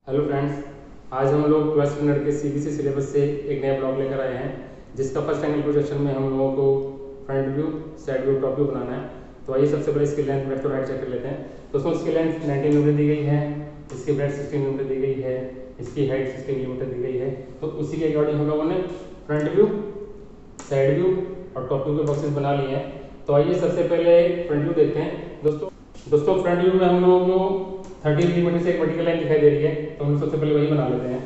Hello friends, आज हम लोग 12th स्टैंडर्ड के सीबीएसई सिलेबस से एक नया ब्लॉग लेकर आए हैं जिसका फर्स्ट एंगल प्रोजेक्शन में हम लोगों को front view, side view, top view बनाना है। तो आइए सबसे पहले इसकी लेंथ लेफ्ट और राइट चेक कर लेते हैं। तो उसमें इसकी लेंथ 90 mm दी गई है, इसकी ब्रेड्थ 16 mm दी गई है, इसकी हाइट 60 mm दी गई है। तो उसी के अकॉर्डिंग हम लोगों ने फ्रंट व्यू, साइड व्यू और टॉप व्यू के बॉक्सेस बना लिए हैं। तो आइए सबसे पहले फ्रंट व्यू देखते हैं। दोस्तों फ्रंट व्यू में हम लोगों को 30 mm से एक वर्टिकल लाइन दिखाई दे रही है, तो हम सबसे पहले वही बना लेते हैं।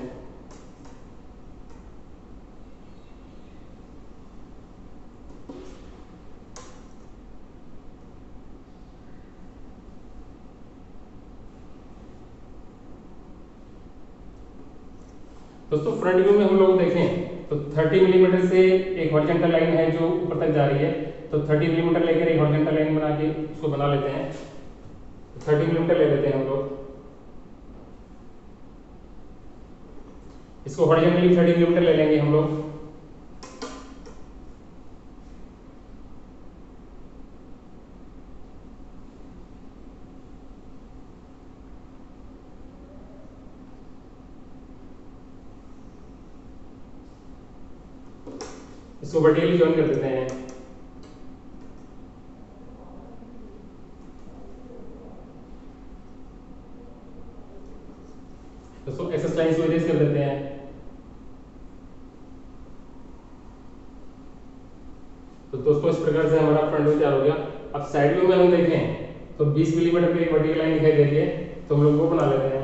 दोस्तों फ्रंट व्यू में हम लोग देखें तो 30 mm से एक हॉरिजॉन्टल लाइन है जो ऊपर तक जा रही है। तो 30 mm लेकर एक हॉरिजॉन्टल लाइन बना के उसको बना लेते हैं। 30 mm ले लेते हैं हम लोग, इसको हॉरिजॉन्टली 30 mm ले लेंगे हम लोग। इसको वर्टिकली ज्वाइन कर देते हैं। दोस्तों एक्सेस लाइन को इरेज कर देते हैं। तो दोस्तों इस प्रकार से हमारा फ्रंट व्यू तैयार हो गया। अब साइड व्यू में हम देखें तो 20 mm पे एक वर्टिकल लाइन दिखाई दे रही है, तो हम लोग वो बना लेते हैं।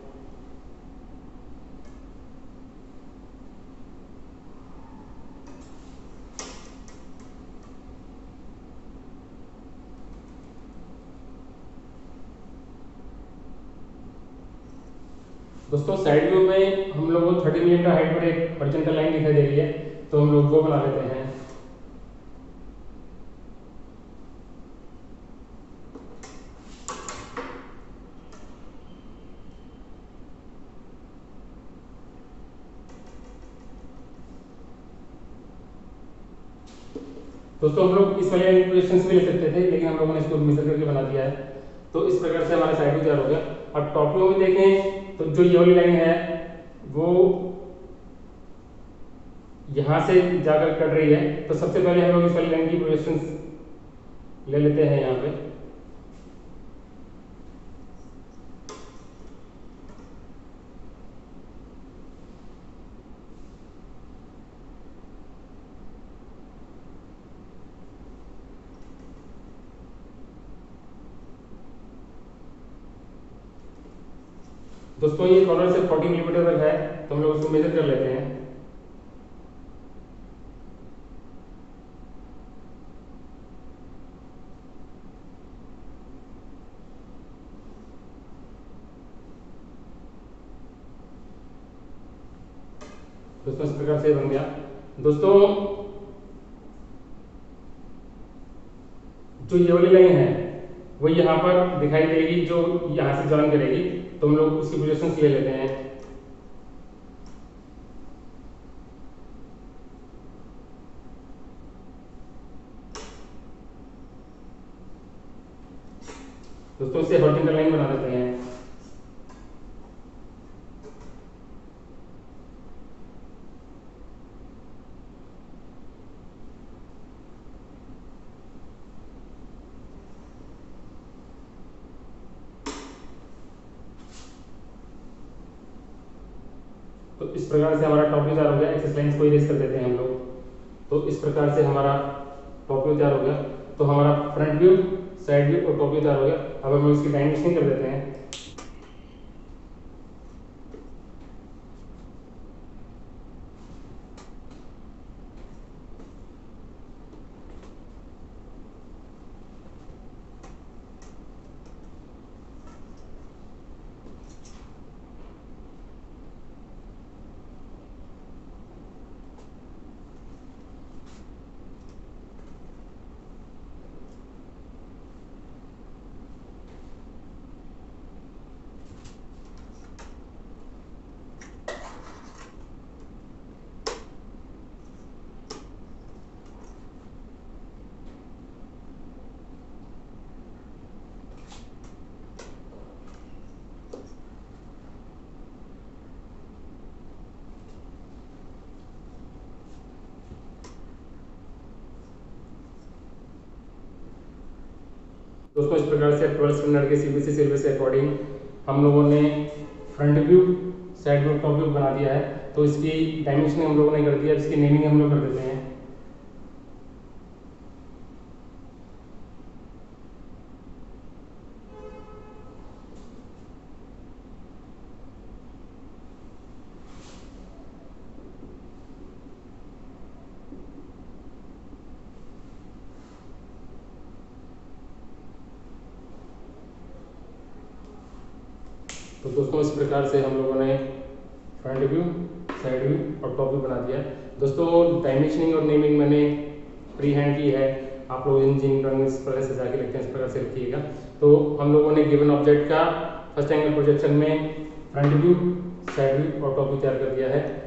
दोस्तों साइड व्यू में हम लोग को 30 mm हाइट पर एक हॉरिजॉन्टल लाइन दिखाई दे रही है, तो हम लोग वो बना लेते हैं। दोस्तों हम लोग इस वाले इक्वेशन भी ले सकते थे, लेकिन हम लोगों ने इसको मेजर करके बना दिया है। तो इस प्रकार से हमारा साइड व्यू तैयार हो गया। अब टॉप व्यू में देखें तो जो ये वाली लाइन है वो यहाँ से जाकर कट रही है। तो सबसे पहले हम लोग इस वाली लाइन की प्रोजेक्शन ले लेते हैं यहाँ पे। दोस्तों ये कॉर्नर से 40 mm तक है, तो हम लोग उसको मेजर कर लेते हैं। दोस्तों इस प्रकार से बन गया। दोस्तों जो ये वाली लाइन है वो यहाँ पर दिखाई देगी, जो यहाँ से ज्वाइन करेगी, तो हम लोग उसकी प्रोजेक्शन ले लेते हैं। दोस्तों इसे हॉरिजॉन्टल लाइन बना देते हैं। तो इस प्रकार से हमारा टॉप व्यू तैयार हो गया। एक्सेस लाइंस को इरेज कर देते हैं हम लोग। तो इस प्रकार से हमारा टॉप व्यू तैयार हो गया। तो हमारा फ्रंट व्यू, साइड व्यू और टॉप व्यू तैयार हो गया। अब हम इसकी डायमेंशनिंग कर देते हैं। दोस्तों इस प्रकार से 12th स्टैंडर्ड के सीबीएसई सिलेबस के अकॉर्डिंग हम लोगों ने front view, side view, top view बना दिया है। तो इसकी डायमेंशनिंग हम लोगों ने कर दिया, इसकी नेमिंग हम लोग कर देते हैं। तो दोस्तों इस प्रकार से हम लोगों ने फ्रंट व्यू, साइड व्यू और टॉप व्यू बना दिया। दोस्तों डायमेंशनिंग और नेमिंग मैंने फ्री हैंड की है, आप लोग इंजीनियरिंग ड्राइंग इस प्रकार से जाके लिखते हैं, इस प्रकार से लिखिएगा। तो हम लोगों ने गिवन ऑब्जेक्ट का फर्स्ट एंगल प्रोजेक्शन में फ्रंट व्यू, साइड व्यू और टॉप व्यू तैयार कर दिया है।